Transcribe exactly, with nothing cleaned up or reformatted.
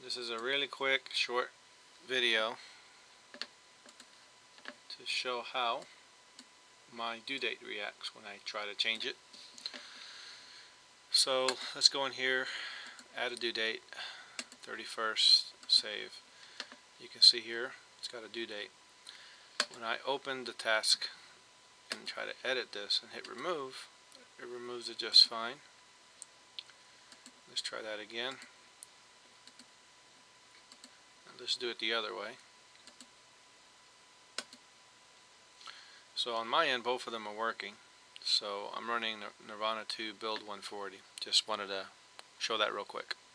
This is a really quick, short video to show how my due date reacts when I try to change it. So let's go in here, add a due date, thirty-first, save. You can see here it's got a due date. When I open the task and try to edit this and hit remove, it removes it just fine. Let's try that again. And let's do it the other way. So on my end, both of them are working. So I'm running Nirvana two build one forty. Just wanted to show that real quick.